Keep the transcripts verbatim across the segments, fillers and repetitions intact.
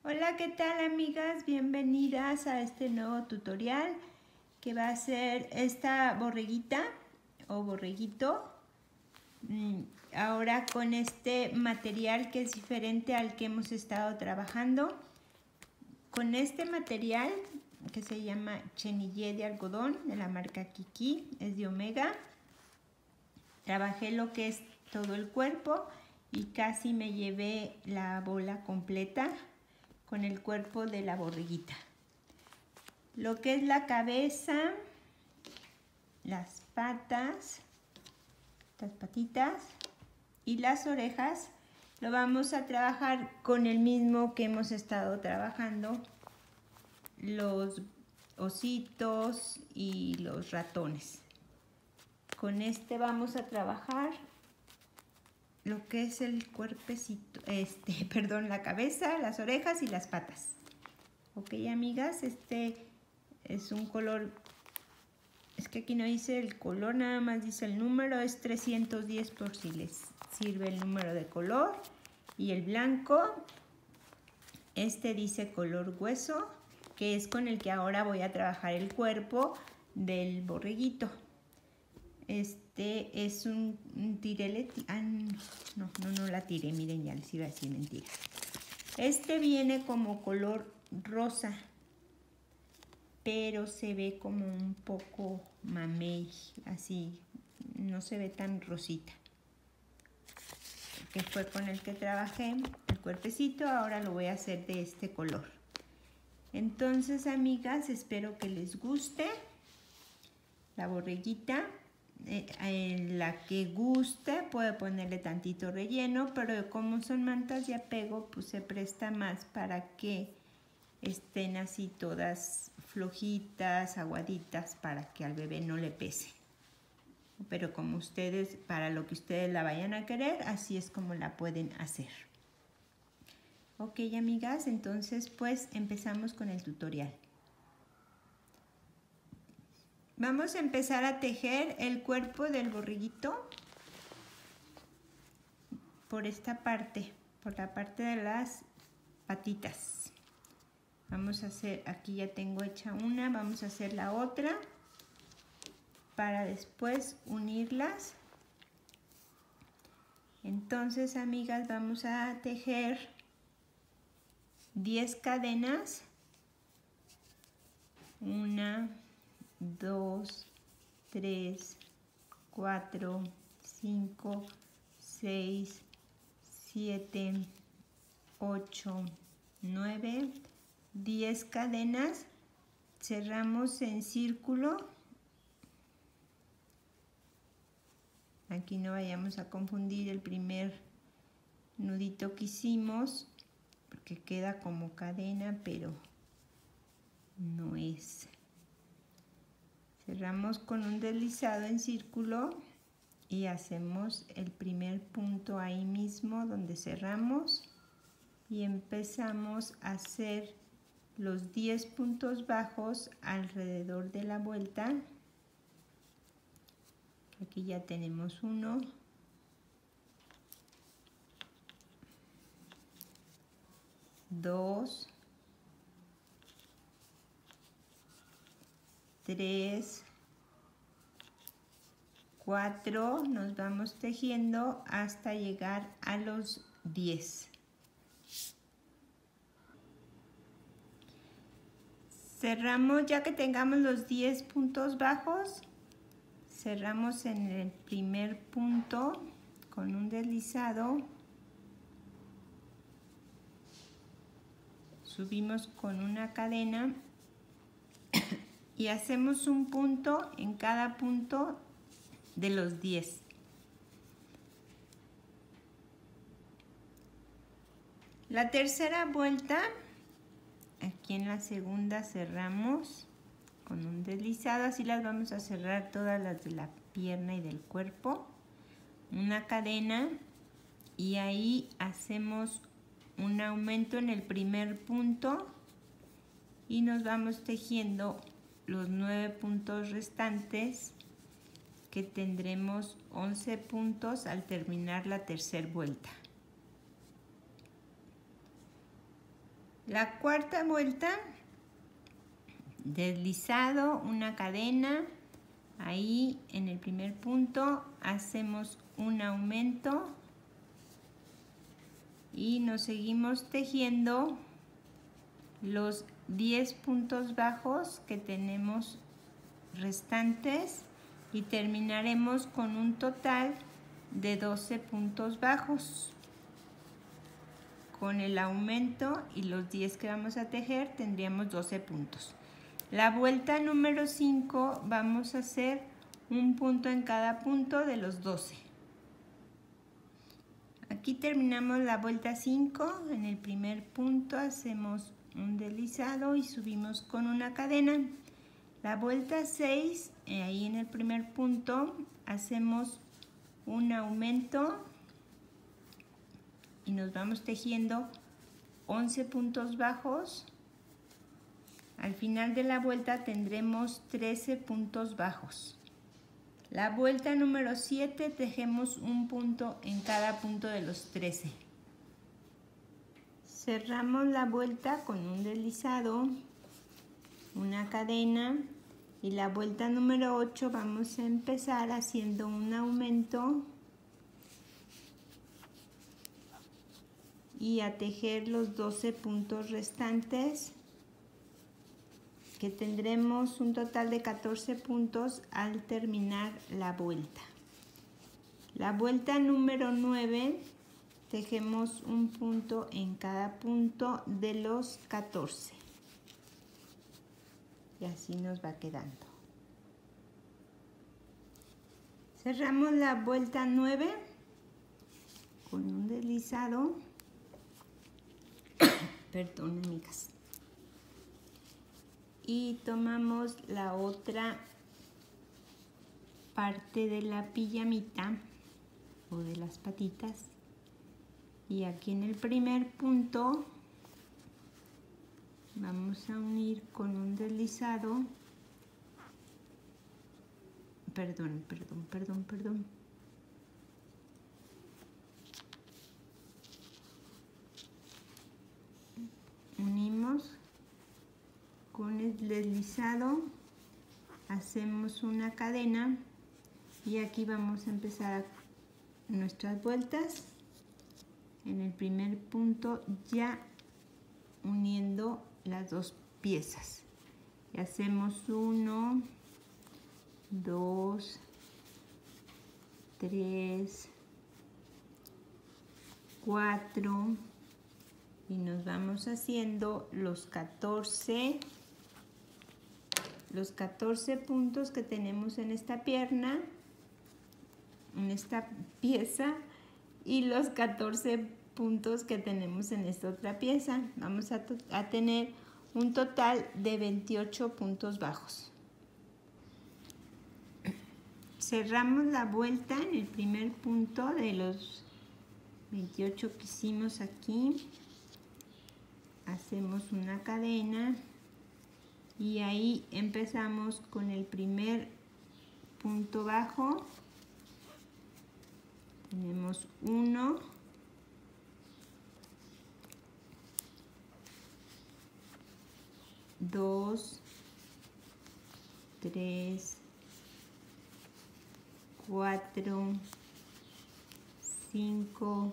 Hola, ¿qué tal amigas? Bienvenidas a este nuevo tutorial que va a ser esta borreguita o borreguito. Ahora con este material que es diferente al que hemos estado trabajando. Con este material que se llama chenillé de algodón de la marca Kiki, es de Omega. Trabajé lo que es todo el cuerpo y casi me llevé la bola completa con el cuerpo de la borreguita. Lo que es la cabeza, las patas, las patitas y las orejas lo vamos a trabajar con el mismo que hemos estado trabajando, los ositos y los ratones. Con este vamos a trabajar lo que es el cuerpecito, este, perdón, la cabeza, las orejas y las patas. Ok, amigas, este es un color, es que aquí no dice el color, nada más dice el número, es trescientos diez por si les sirve el número de color. Y el blanco, este dice color hueso, que es con el que ahora voy a trabajar el cuerpo del borreguito. Este es un, un tirele, ah, no, no, no la tiré, miren, ya les iba a decir mentiras. Este viene como color rosa, pero se ve como un poco mamey, así, no se ve tan rosita. Que fue con el que trabajé el cuerpecito, ahora lo voy a hacer de este color. Entonces, amigas, espero que les guste la borreguita. Eh, en la que guste puede ponerle tantito relleno, pero como son mantas de apego, pues se presta más para que estén así todas flojitas, aguaditas, para que al bebé no le pese. Pero como ustedes, para lo que ustedes la vayan a querer, así es como la pueden hacer. Ok, amigas, entonces pues empezamos con el tutorial. Vamos a empezar a tejer el cuerpo del borreguito por esta parte, por la parte de las patitas. Vamos a hacer, aquí ya tengo hecha una, vamos a hacer la otra para después unirlas. Entonces, amigas, vamos a tejer diez cadenas. Una, dos, tres, cuatro, cinco, seis, siete, ocho, nueve, diez cadenas. Cerramos en círculo. Aquí no vayamos a confundir el primer nudito que hicimos, porque queda como cadena, pero no es. Cerramos con un deslizado en círculo y hacemos el primer punto ahí mismo donde cerramos y empezamos a hacer los diez puntos bajos alrededor de la vuelta. Aquí ya tenemos uno, dos, tres, cuatro, nos vamos tejiendo hasta llegar a los diez. Cerramos, ya que tengamos los diez puntos bajos, cerramos en el primer punto con un deslizado, subimos con una cadena y hacemos un punto en cada punto de los diez. La tercera vuelta, aquí en la segunda cerramos con un deslizado, así las vamos a cerrar todas las de la pierna y del cuerpo. Una cadena y ahí hacemos un aumento en el primer punto y nos vamos tejiendo los nueve puntos restantes, que tendremos once puntos al terminar la tercera vuelta. La cuarta vuelta, deslizado, una cadena, ahí en el primer punto hacemos un aumento y nos seguimos tejiendo los diez puntos bajos que tenemos restantes y terminaremos con un total de doce puntos bajos. Con el aumento y los diez que vamos a tejer tendríamos doce puntos. La vuelta número cinco vamos a hacer un punto en cada punto de los doce. Aquí terminamos la vuelta cinco. En el primer punto hacemos un deslizado y subimos con una cadena. La vuelta seis, ahí en el primer punto hacemos un aumento y nos vamos tejiendo once puntos bajos. Al final de la vuelta tendremos trece puntos bajos. La vuelta número siete tejemos un punto en cada punto de los trece. Cerramos la vuelta con un deslizado, una cadena, y la vuelta número ocho vamos a empezar haciendo un aumento y a tejer los doce puntos restantes, que tendremos un total de catorce puntos al terminar la vuelta. La vuelta número nueve tejemos un punto en cada punto de los catorce y así nos va quedando. Cerramos la vuelta nueve con un deslizado. Perdón, amigas. Y tomamos la otra parte de la pijamita o de las patitas, y aquí en el primer punto vamos a unir con un deslizado. Perdón, perdón, perdón, perdón. Unimos con el deslizado, hacemos una cadena y aquí vamos a empezar nuestras vueltas. En el primer punto ya uniendo las dos piezas y hacemos uno, dos, tres, cuatro y nos vamos haciendo los catorce los catorce puntos que tenemos en esta pierna, en esta pieza, y los catorce puntos que tenemos en esta otra pieza. Vamos a, a tener un total de veintiocho puntos bajos. Cerramos la vuelta en el primer punto de los veintiocho que hicimos aquí. Hacemos una cadena y ahí empezamos con el primer punto bajo. Tenemos uno, dos, tres, cuatro, cinco,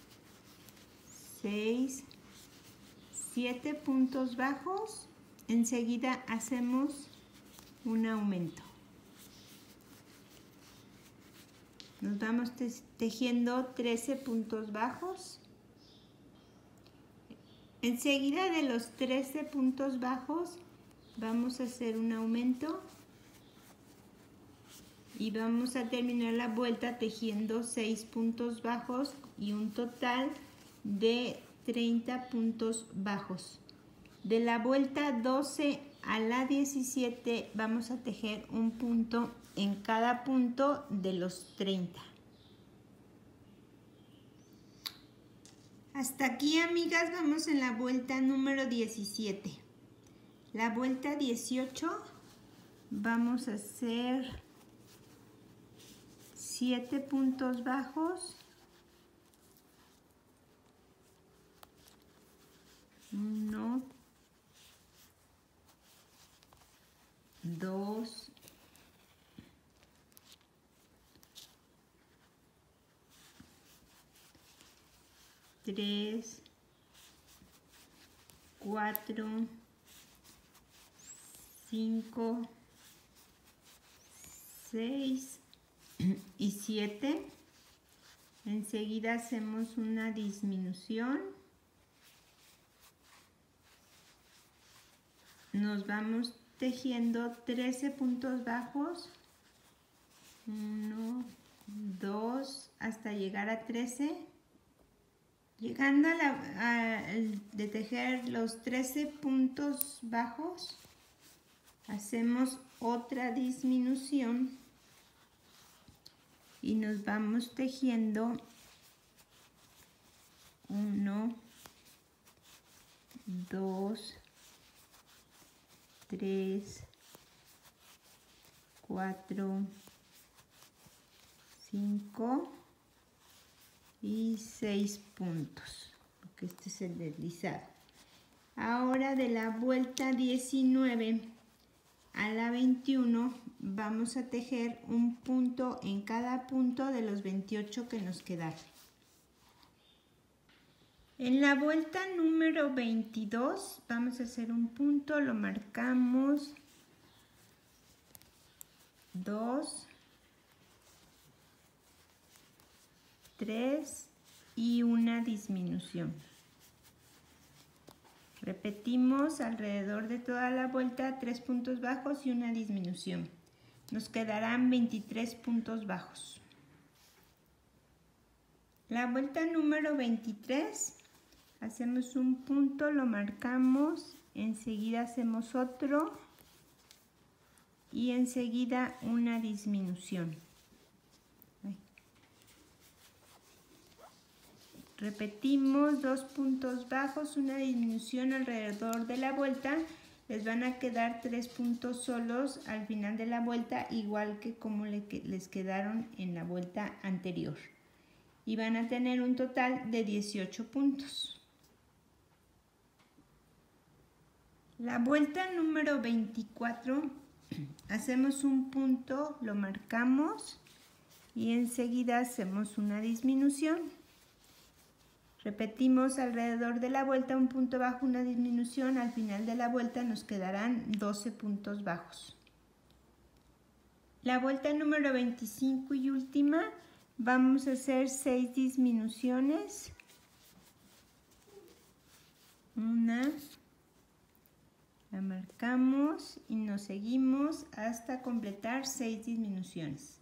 seis, siete puntos bajos. Enseguida hacemos un aumento. Nos vamos tejiendo trece puntos bajos. Enseguida de los trece puntos bajos vamos a hacer un aumento y vamos a terminar la vuelta tejiendo seis puntos bajos y un total de treinta puntos bajos. De la vuelta doce a la diecisiete vamos a tejer un punto en cada punto de los treinta. Hasta aquí, amigas, vamos en la vuelta número diecisiete. La vuelta dieciocho vamos a hacer siete puntos bajos, uno, tres, cuatro, cinco, seis y siete. Enseguida hacemos una disminución. Nos vamos tejiendo trece puntos bajos. uno, dos, hasta llegar a trece. Llegando a, la, a de tejer los trece puntos bajos, hacemos otra disminución y nos vamos tejiendo uno, dos, tres, cuatro, cinco y seis puntos, porque este es el deslizado. Ahora de la vuelta diecinueve a la veintiuno vamos a tejer un punto en cada punto de los veintiocho que nos quedaron. En la vuelta número veintidós vamos a hacer un punto, lo marcamos, dos, tres y una disminución. Repetimos alrededor de toda la vuelta tres puntos bajos y una disminución. Nos quedarán veintitrés puntos bajos. La vuelta número veintitrés, hacemos un punto, lo marcamos, enseguida hacemos otro y enseguida una disminución. Repetimos dos puntos bajos, una disminución alrededor de la vuelta. Les van a quedar tres puntos solos al final de la vuelta, igual que como les quedaron en la vuelta anterior. Y van a tener un total de dieciocho puntos. La vuelta número veinticuatro, hacemos un punto, lo marcamos y enseguida hacemos una disminución. Repetimos alrededor de la vuelta un punto bajo, una disminución. Al final de la vuelta nos quedarán doce puntos bajos. La vuelta número veinticinco y última, vamos a hacer seis disminuciones. Una, la marcamos y nos seguimos hasta completar seis disminuciones.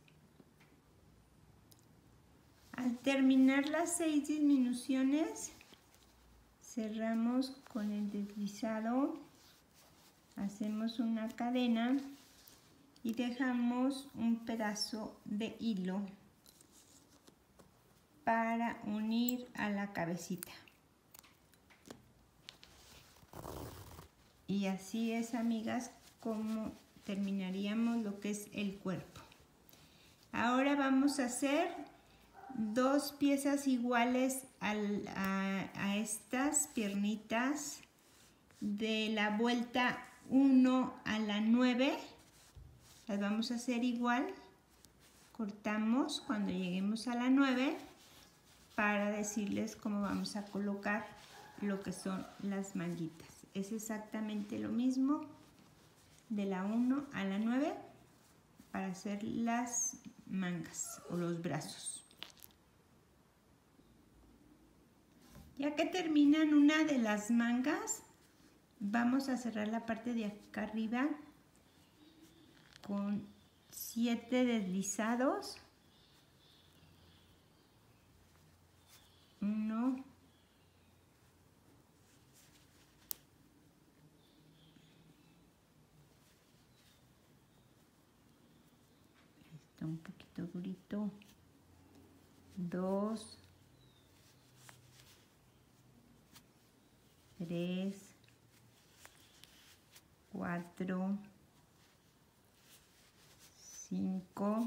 Al terminar las seis disminuciones, cerramos con el deslizado, hacemos una cadena y dejamos un pedazo de hilo para unir a la cabecita. Y así es, amigas, como terminaríamos lo que es el cuerpo. Ahora vamos a hacer dos piezas iguales al, a, a estas piernitas de la vuelta uno a la nueve. Las vamos a hacer igual. Cortamos cuando lleguemos a la nueve para decirles cómo vamos a colocar lo que son las manguitas. Es exactamente lo mismo de la uno a la nueve para hacer las mangas o los brazos. Ya que terminan una de las mangas, vamos a cerrar la parte de acá arriba con siete deslizados. Uno, está un poquito durito. Dos, tres, cuatro, cinco,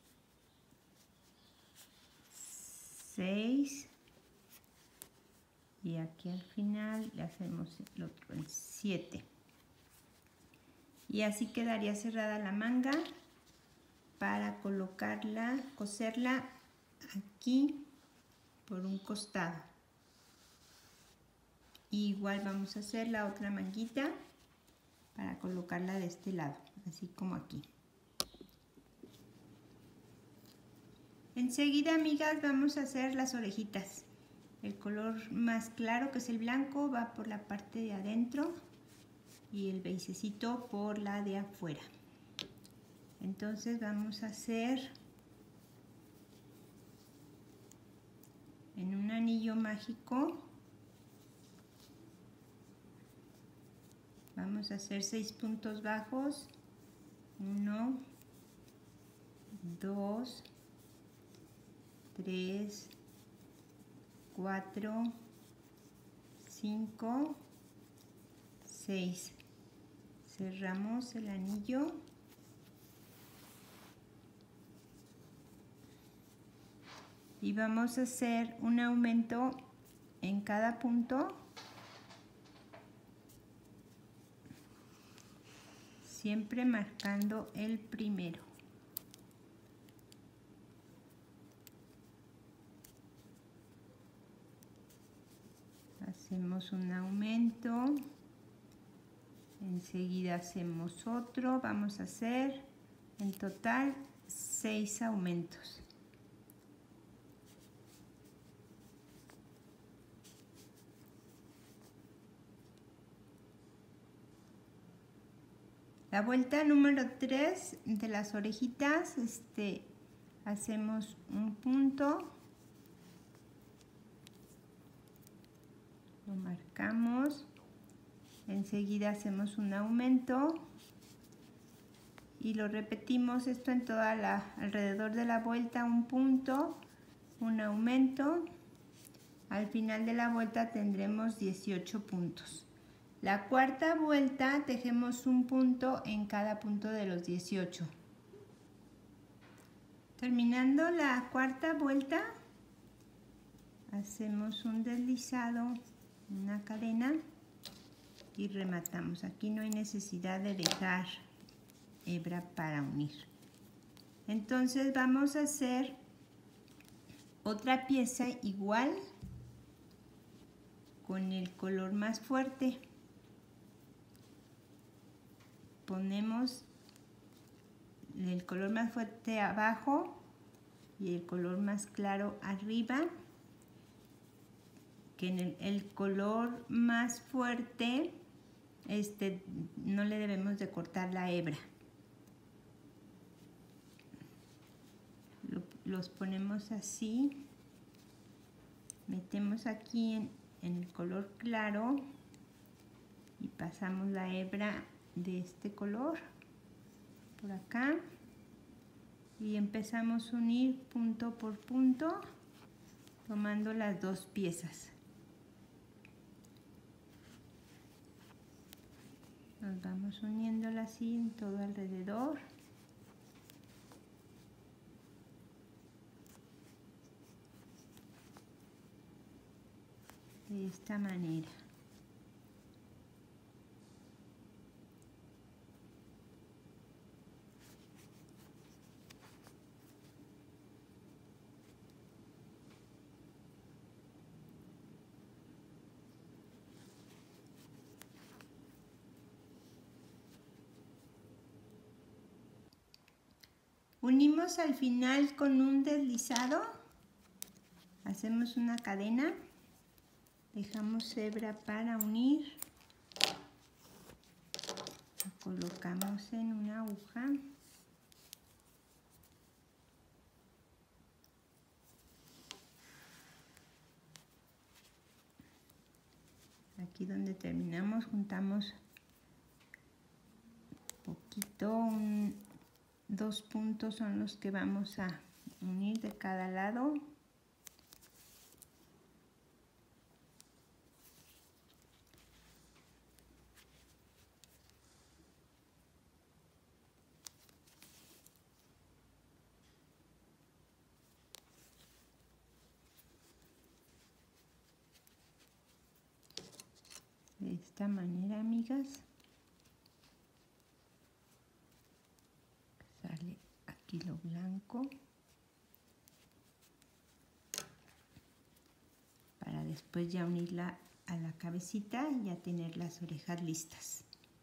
seis y aquí al final le hacemos el otro en siete. Y así quedaría cerrada la manga para colocarla, coserla aquí por un costado. igual vamos a hacer la otra manguita para colocarla de este lado, así como aquí. Enseguida, amigas, vamos a hacer las orejitas. El color más claro, que es el blanco, va por la parte de adentro y el beigecito por la de afuera. Entonces vamos a hacer en un anillo mágico, vamos a hacer seis puntos bajos. Uno, dos, tres, cuatro, cinco, seis. Cerramos el anillo. Y vamos a hacer un aumento en cada punto, siempre marcando el primero. Hacemos un aumento, enseguida hacemos otro, vamos a hacer en total seis aumentos. La vuelta número tres de las orejitas, este, hacemos un punto, lo marcamos, enseguida hacemos un aumento y lo repetimos esto en toda la, alrededor de la vuelta, un punto, un aumento. Al final de la vuelta tendremos dieciocho puntos. La cuarta vuelta tejemos un punto en cada punto de los dieciocho. Terminando la cuarta vuelta, hacemos un deslizado, una cadena y rematamos. Aquí no hay necesidad de dejar hebra para unir. Entonces vamos a hacer otra pieza igual con el color más fuerte. Ponemos el color más fuerte abajo y el color más claro arriba, que en el, el color más fuerte este, no le debemos de cortar la hebra. Lo, los ponemos así, metemos aquí en, en el color claro y pasamos la hebra de este color por acá y empezamos a unir punto por punto tomando las dos piezas. Nos vamos uniéndola así en todo alrededor. De esta manera. Unimos al final con un deslizado, hacemos una cadena, dejamos hebra para unir, la colocamos en una aguja, aquí donde terminamos juntamos poquito, un, dos puntos son los que vamos a unir de cada lado. De esta manera, amigas. Sale aquí lo blanco. Para después ya unirla a la cabecita y ya tener las orejas listas.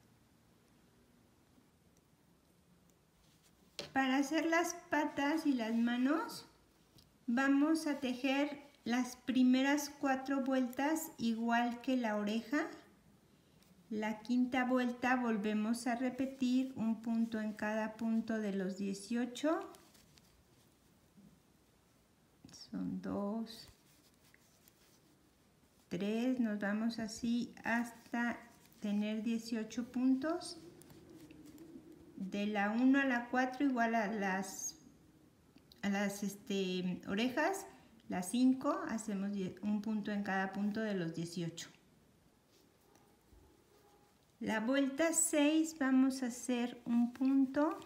Para hacer las patas y las manos vamos a tejer las primeras cuatro vueltas igual que la oreja. La quinta vuelta volvemos a repetir un punto en cada punto de los dieciocho. Son dos, tres, nos vamos así hasta tener dieciocho puntos. De la uno a la cuatro igual a las, a las este, orejas. La cinco hacemos un punto en cada punto de los dieciocho. La vuelta seis vamos a hacer un punto.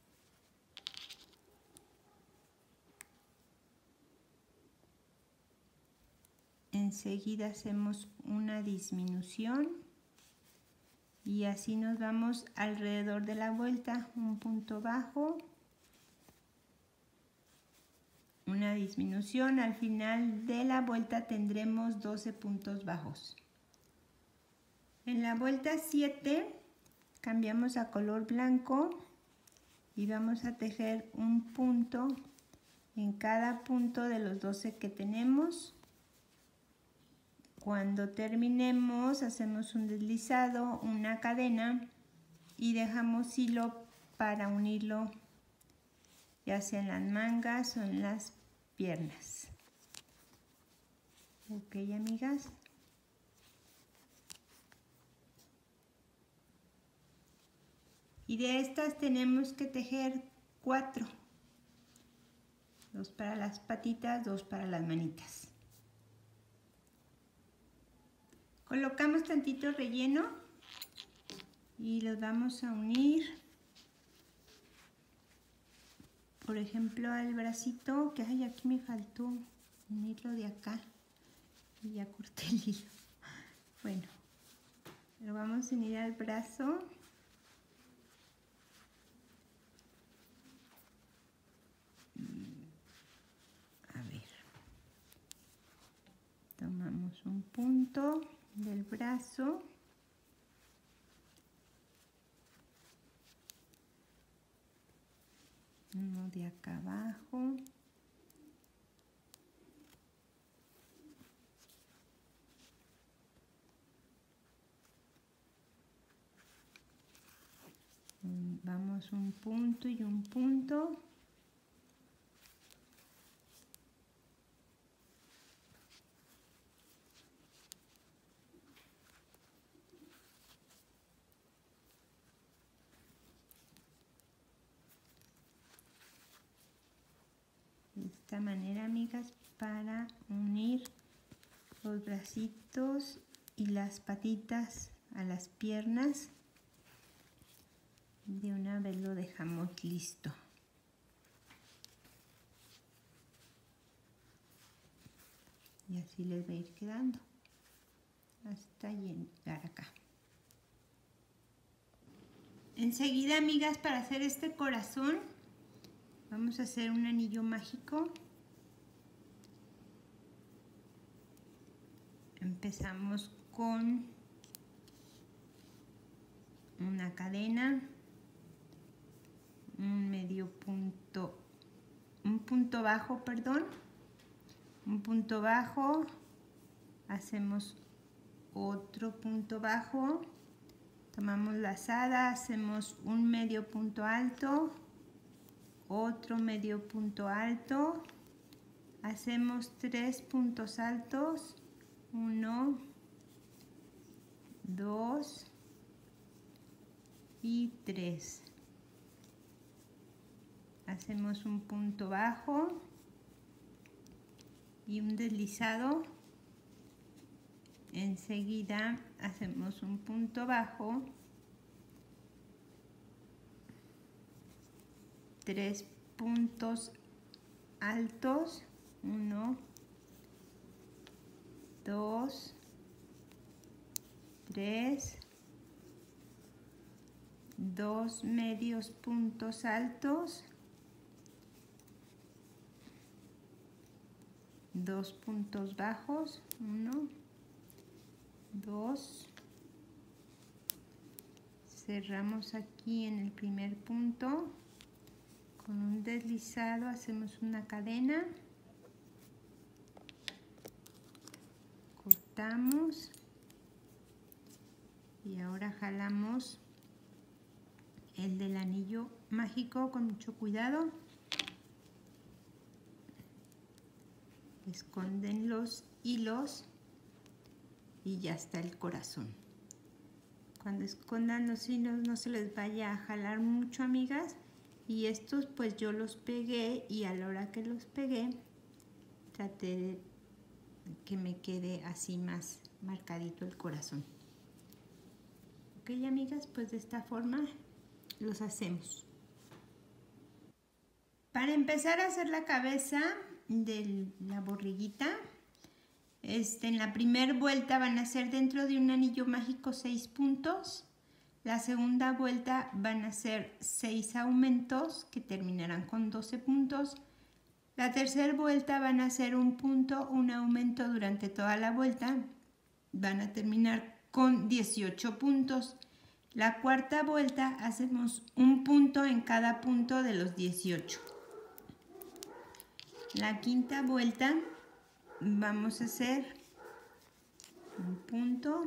Enseguida hacemos una disminución y así nos vamos alrededor de la vuelta. Un punto bajo, una disminución. Al final de la vuelta tendremos doce puntos bajos. En la vuelta siete cambiamos a color blanco y vamos a tejer un punto en cada punto de los doce que tenemos. Cuando terminemos hacemos un deslizado, una cadena y dejamos hilo para unirlo ya sea en las mangas o en las piernas. Ok, amigas. Y de estas tenemos que tejer cuatro. Dos para las patitas, dos para las manitas. Colocamos tantito relleno y los vamos a unir. Por ejemplo, al bracito, que ay, aquí me faltó unirlo de acá. Y ya corté el hilo. Bueno, lo vamos a unir al brazo. A ver, tomamos un punto del brazo, uno de acá abajo, vamos un punto y un punto. De esta manera, amigas, para unir los bracitos y las patitas a las piernas. De una vez lo dejamos listo. Y así les va a ir quedando hasta llegar acá. Enseguida, amigas, para hacer este corazón vamos a hacer un anillo mágico. Empezamos con una cadena, un medio punto, un punto bajo, perdón, un punto bajo, hacemos otro punto bajo, tomamos lazada, hacemos un medio punto alto, otro medio punto alto, hacemos tres puntos altos, uno, dos y tres. Hacemos un punto bajo y un deslizado. Enseguida hacemos un punto bajo, tres puntos altos, uno, dos, tres, dos medios puntos altos, dos puntos bajos, uno, dos, cerramos aquí en el primer punto, con un deslizado hacemos una cadena, cortamos y ahora jalamos el del anillo mágico con mucho cuidado. Esconden los hilos y ya está el corazón. Cuando escondan los hilos no se les vaya a jalar mucho, amigas. Y estos pues yo los pegué y a la hora que los pegué traté de que me quede así más marcadito el corazón. Ok, amigas, pues de esta forma los hacemos. Para empezar a hacer la cabeza de la borreguita, este, en la primera vuelta van a ser dentro de un anillo mágico seis puntos. La segunda vuelta van a ser seis aumentos que terminarán con doce puntos. La tercera vuelta van a ser un punto, un aumento durante toda la vuelta. Van a terminar con dieciocho puntos. La cuarta vuelta hacemos un punto en cada punto de los dieciocho. La quinta vuelta vamos a hacer un punto,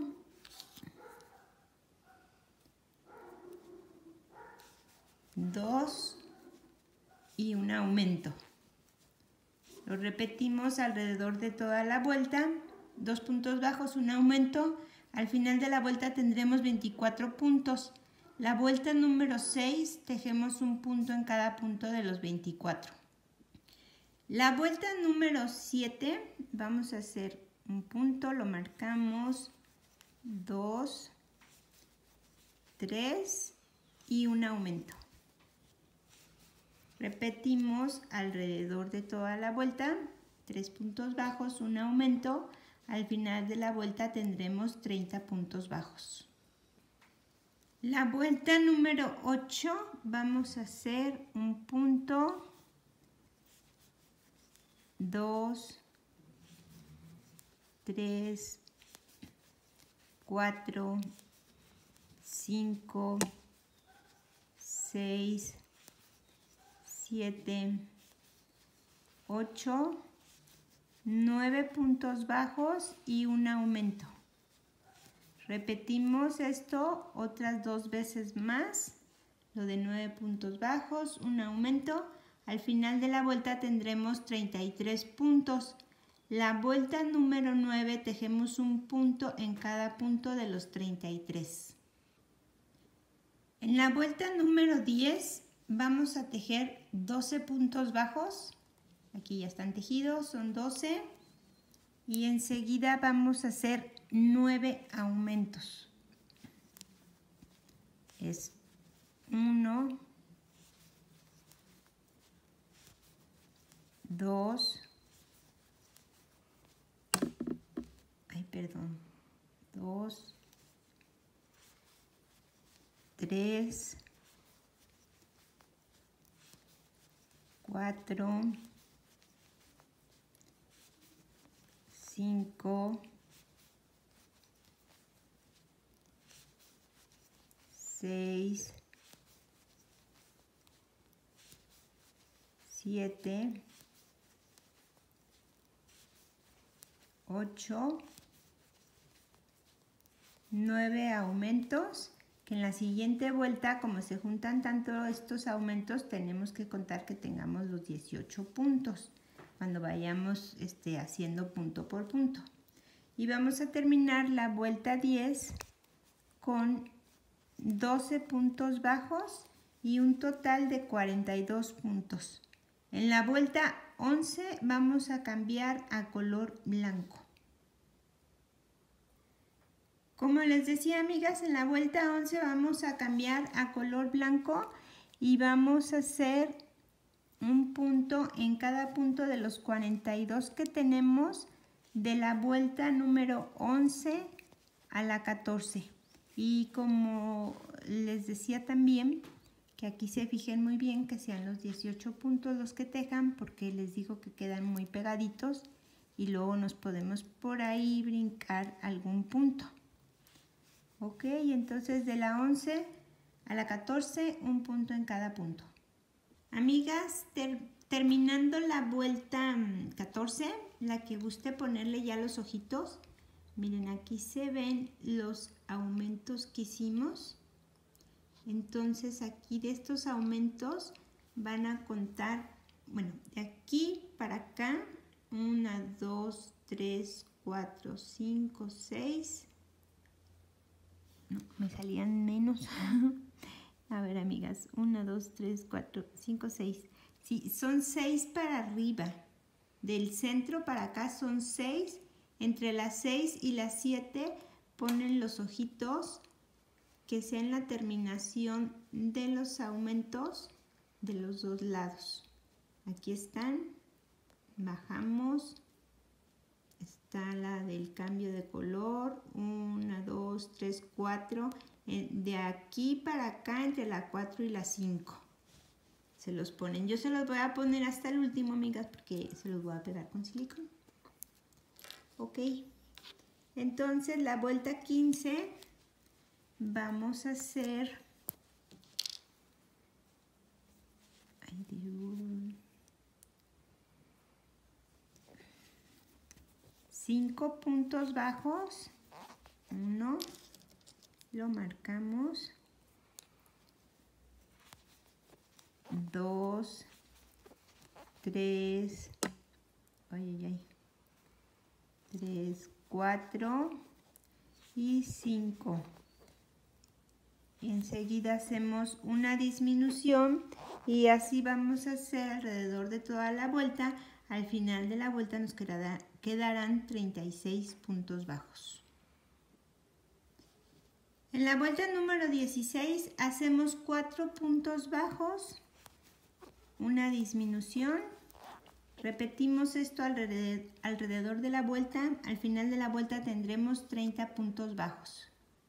dos y un aumento. Lo repetimos alrededor de toda la vuelta, dos puntos bajos, un aumento. Al final de la vuelta tendremos veinticuatro puntos. La vuelta número seis tejemos un punto en cada punto de los veinticuatro. La vuelta número siete vamos a hacer un punto, lo marcamos, dos, tres y un aumento. Repetimos alrededor de toda la vuelta, tres puntos bajos, un aumento. Al final de la vuelta tendremos treinta puntos bajos. La vuelta número ocho vamos a hacer un punto, dos, tres, cuatro, cinco, seis, siete, ocho, nueve puntos bajos y un aumento. Repetimos esto otras dos veces más, lo de nueve puntos bajos, un aumento. Al final de la vuelta tendremos treinta y tres puntos. La vuelta número nueve tejemos un punto en cada punto de los treinta y tres. En la vuelta número diez vamos a tejer doce puntos bajos. Aquí ya están tejidos, son doce. Y enseguida vamos a hacer nueve aumentos. Es uno, dos, ay, perdón, dos, tres, cuatro, cinco, seis, siete, ocho, nueve aumentos, que en la siguiente vuelta, como se juntan tanto estos aumentos, tenemos que contar que tengamos los dieciocho puntos cuando vayamos este, haciendo punto por punto. Y vamos a terminar la vuelta diez con doce puntos bajos y un total de cuarenta y dos puntos. En la vuelta once vamos a cambiar a color blanco. Como les decía, amigas, en la vuelta once vamos a cambiar a color blanco y vamos a hacer un punto en cada punto de los cuarenta y dos que tenemos de la vuelta número once a la catorce. Y como les decía también, que aquí se fijen muy bien que sean los dieciocho puntos los que tejan, porque les digo que quedan muy pegaditos y luego nos podemos por ahí brincar algún punto. Ok, entonces de la once a la catorce, un punto en cada punto. Amigas, ter terminando la vuelta catorce, la que guste ponerle ya los ojitos, miren, aquí se ven los aumentos que hicimos. Entonces aquí de estos aumentos van a contar, bueno, de aquí para acá, una, dos, tres, cuatro, cinco, seis. No, me salían menos. A ver, amigas, uno, dos, tres, cuatro, cinco, seis. Sí, son seis para arriba. Del centro para acá son seis. Entre las seis y las siete ponen los ojitos que sean la terminación de los aumentos de los dos lados. Aquí están. Bajamos. Está la del cambio de color. Una, dos, tres, cuatro. De aquí para acá entre la cuatro y la cinco se los ponen. Yo se los voy a poner hasta el último, amigas, porque se los voy a pegar con silicón. Ok, entonces la vuelta quince vamos a hacer ay, Dios, cinco puntos bajos. Uno, lo marcamos. Dos, tres, ay, ay, ay, tres, cuatro y cinco. Y enseguida hacemos una disminución y así vamos a hacer alrededor de toda la vuelta. Al final de la vuelta nos quedará, quedarán treinta y seis puntos bajos. En la vuelta número dieciséis hacemos cuatro puntos bajos, una disminución, repetimos esto alrededor, alrededor de la vuelta. Al final de la vuelta tendremos treinta puntos bajos.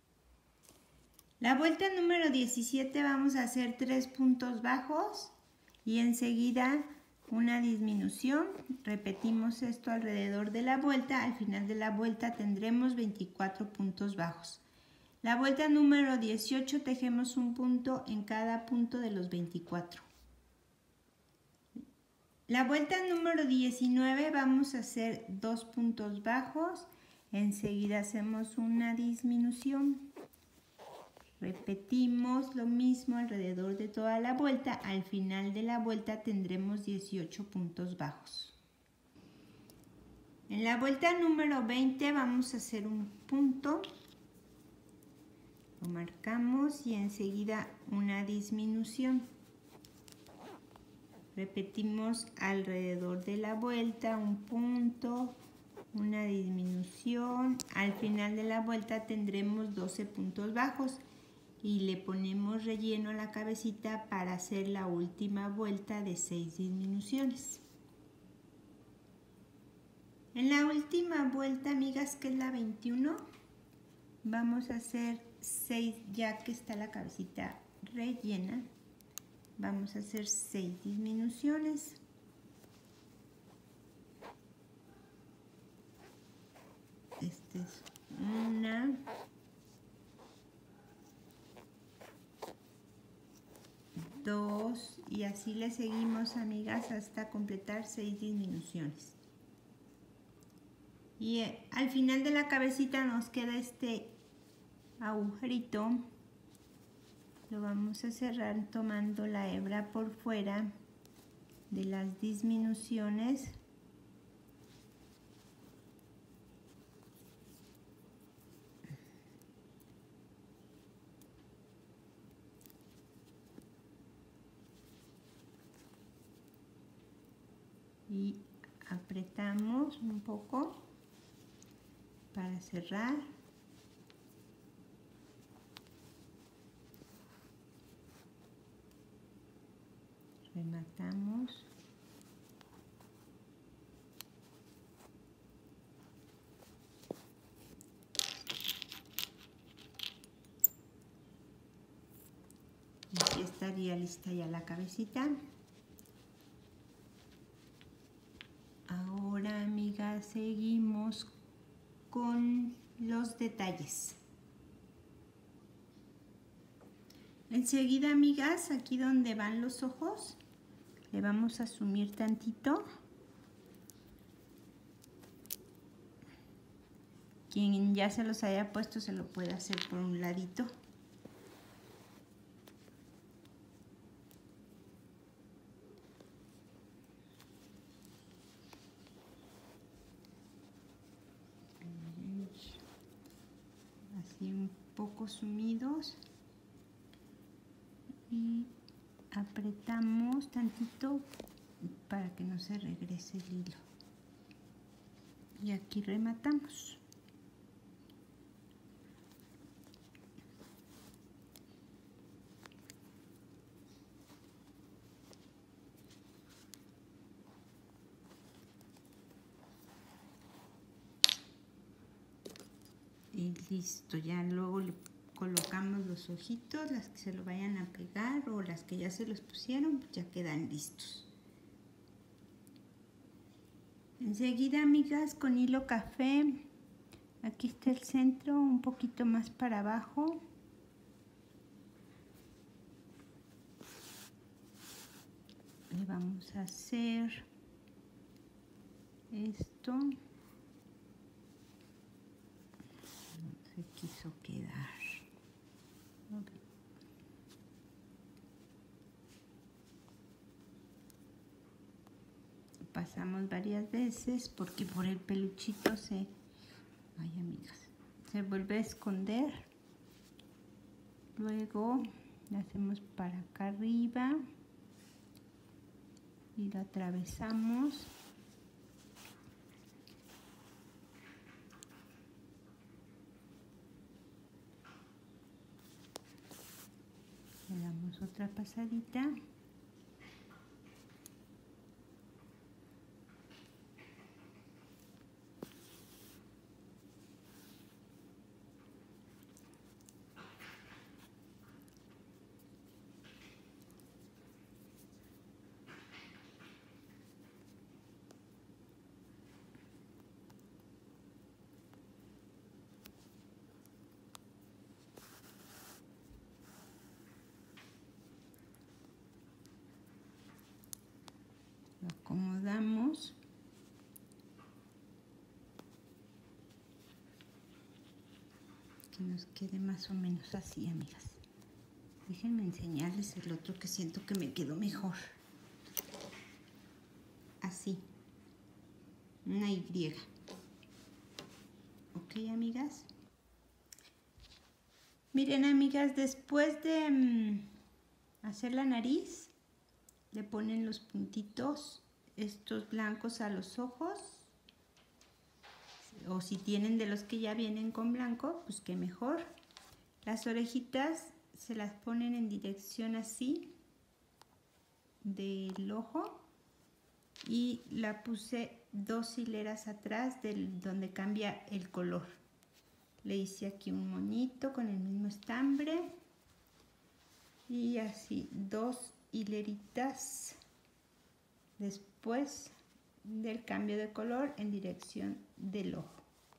La vuelta número diecisiete vamos a hacer tres puntos bajos y enseguida una disminución, repetimos esto alrededor de la vuelta. Al final de la vuelta tendremos veinticuatro puntos bajos. La vuelta número dieciocho tejemos un punto en cada punto de los veinticuatro. La vuelta número diecinueve vamos a hacer dos puntos bajos, enseguida hacemos una disminución, repetimos lo mismo alrededor de toda la vuelta. Al final de la vuelta tendremos dieciocho puntos bajos. En la vuelta número veinte vamos a hacer un punto, lo marcamos y enseguida una disminución. Repetimos alrededor de la vuelta un punto, una disminución. Al final de la vuelta tendremos doce puntos bajos y le ponemos relleno a la cabecita para hacer la última vuelta de seis disminuciones. En la última vuelta, amigas, que es la veintiuno, vamos a hacer seis, ya que está la cabecita rellena. Vamos a hacer seis disminuciones. Esta es una, dos y así le seguimos, amigas, hasta completar seis disminuciones. Y eh, al final de la cabecita nos queda este agujerito. Lo vamos a cerrar tomando la hebra por fuera de las disminuciones. Y apretamos un poco para cerrar. Rematamos. Y aquí estaría lista ya la cabecita. Ahora, amigas e con los detalles. Enseguida, amigas, aquí donde van los ojos, le vamos a sumir tantito. Quien ya se los haya puesto se lo puede hacer por un ladito. Así un poco sumidos. Y apretamos tantito para que no se regrese el hilo. Y aquí rematamos. Y listo, ya luego le colocamos los ojitos, las que se lo vayan a pegar o las que ya se los pusieron, pues ya quedan listos. Enseguida, amigas, con hilo café, aquí está el centro, un poquito más para abajo. Le vamos a hacer esto. Se quiso quedar. Okay. Pasamos varias veces porque por el peluchito se, ay, amigas, se vuelve a esconder. Luego le hacemos para acá arriba y lo atravesamos. Le damos otra pasadita. Lo acomodamos. Que nos quede más o menos así, amigas. Déjenme enseñarles el otro que siento que me quedó mejor. Así. Una Y. Ok, amigas. Miren, amigas, después de mmm, hacer la nariz, le ponen los puntitos estos blancos a los ojos. O si tienen de los que ya vienen con blanco, pues qué mejor. Las orejitas se las ponen en dirección así del ojo y la puse dos hileras atrás del donde cambia el color. Le hice aquí un moñito con el mismo estambre y así dos hileritas después del cambio de color en dirección del ojo.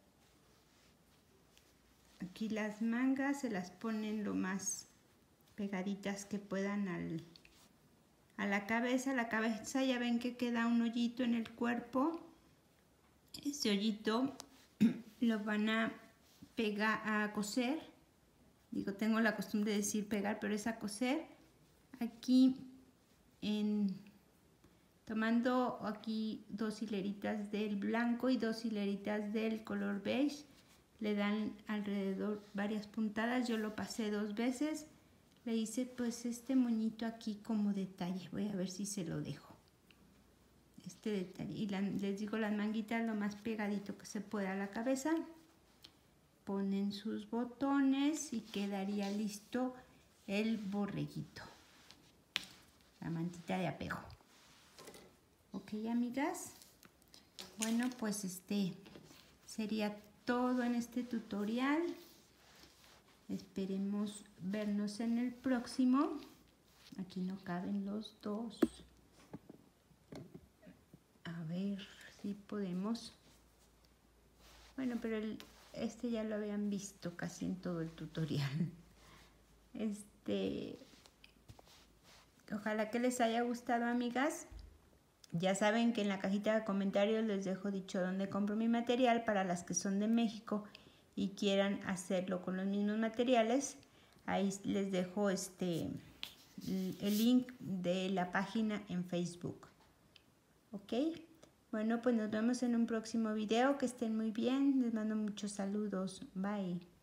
Aquí las mangas se las ponen lo más pegaditas que puedan al, a la cabeza. La cabeza ya ven que queda un hoyito en el cuerpo. Ese hoyito lo van a pegar, a coser. Digo, tengo la costumbre de decir pegar, pero es a coser. Aquí en... tomando aquí dos hileritas del blanco y dos hileritas del color beige, le dan alrededor varias puntadas. Yo lo pasé dos veces, le hice pues este moñito aquí como detalle. Voy a ver si se lo dejo. Este detalle. Y la, les digo, las manguitas lo más pegadito que se pueda a la cabeza. Ponen sus botones y quedaría listo el borreguito. La mantita de apego. Ok, amigas, bueno, pues este sería todo en este tutorial. Esperemos vernos en el próximo. Aquí no caben los dos. A ver si podemos. Bueno, pero el, este ya lo habían visto casi en todo el tutorial. Este, ojalá que les haya gustado, amigas. Ya saben que en la cajita de comentarios les dejo dicho dónde compro mi material para las que son de México y quieran hacerlo con los mismos materiales. Ahí les dejo este el link de la página en Facebook. ¿Ok? Bueno, pues nos vemos en un próximo video. Que estén muy bien. Les mando muchos saludos. Bye.